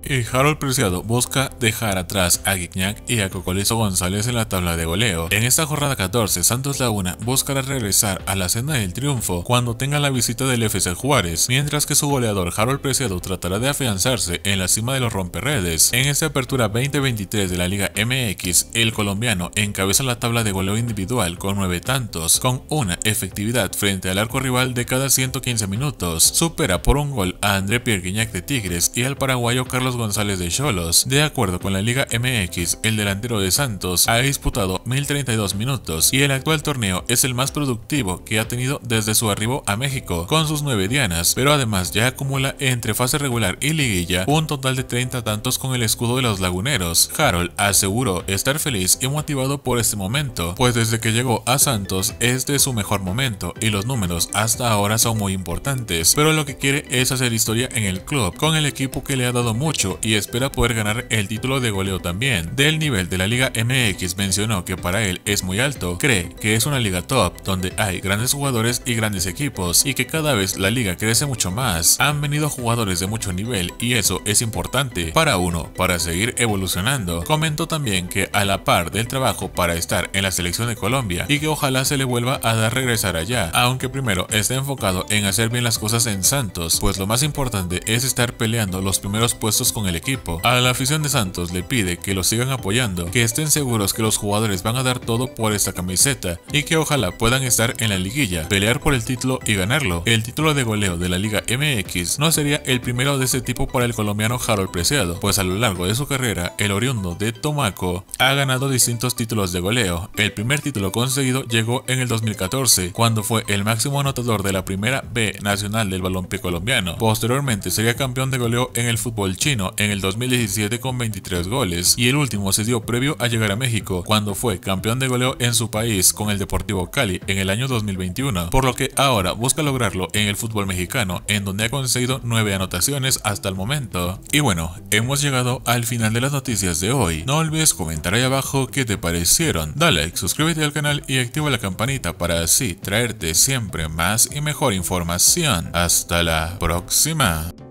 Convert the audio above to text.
Y Harold Preciado busca dejar atrás a Gignac y a Cocolizo González en la tabla de goleo. En esta jornada 14, Santos Laguna buscará regresar a la senda del triunfo cuando tenga la visita del FC Juárez, mientras que su goleador Harold Preciado tratará de afianzarse en la cima de los romperredes. En esta apertura 2023 de la Liga MX, el colombiano encabeza la tabla de goleo individual con 9 tantos, con una efectividad frente al arco rival de cada 115 minutos. Supera por un gol a André Pierre Gignac de Tigres y al paraguayo Carlos González de Xolos. De acuerdo con la Liga MX, el delantero de Santos ha disputado 1032 minutos y el actual torneo es el más productivo que ha tenido desde su arribo a México, con sus 9 dianas, pero además ya acumula entre fase regular y liguilla un total de 30 tantos con el escudo de los laguneros. Harold aseguró estar feliz y motivado por este momento, pues desde que llegó a Santos este es su mejor momento y los números hasta ahora son muy importantes, pero lo que quiere es hacer historia en el club, con el equipo que le ha dado mucho y espera poder ganar el título de goleo también. Del nivel de la Liga MX mencionó que para él es muy alto, cree que es una liga top, donde hay grandes jugadores y grandes equipos, y que cada vez la liga crece mucho más. Han venido jugadores de mucho nivel y eso es importante para uno, para seguir evolucionando. Comentó también que a la par del trabajo para estar en la selección de Colombia y que ojalá se le vuelva a dar regresar allá, aunque primero está enfocado en hacer bien las cosas en Santos, pues lo más importante es estar peleando los primeros puestos con el equipo. A la afición de Santos le pide que lo sigan apoyando, que estén seguros que los jugadores van a dar todo por esta camiseta y que ojalá puedan estar en la liguilla, pelear por el título y ganarlo. El título de goleo de la Liga MX no sería el primero de este tipo para el colombiano Harold Preciado, pues a lo largo de su carrera el oriundo de Tumaco ha ganado distintos títulos de goleo. El primer título conseguido llegó en el 2014, cuando fue el máximo anotador de la primera B nacional del balompié colombiano. Posteriormente sería campeón de goleo en el fútbol chino en el 2017 con 23 goles, y el último se dio previo a llegar a México, cuando fue campeón de goleo en su país con el Deportivo Cali en el año 2021, por lo que ahora busca lograrlo en el fútbol mexicano, en donde ha conseguido 9 anotaciones hasta el momento. Y bueno, hemos llegado al final de las noticias de hoy. No olvides comentar ahí abajo qué te parecieron, dale like, suscríbete al canal y activa la campanita para así traerte siempre más y mejor información. Hasta la próxima.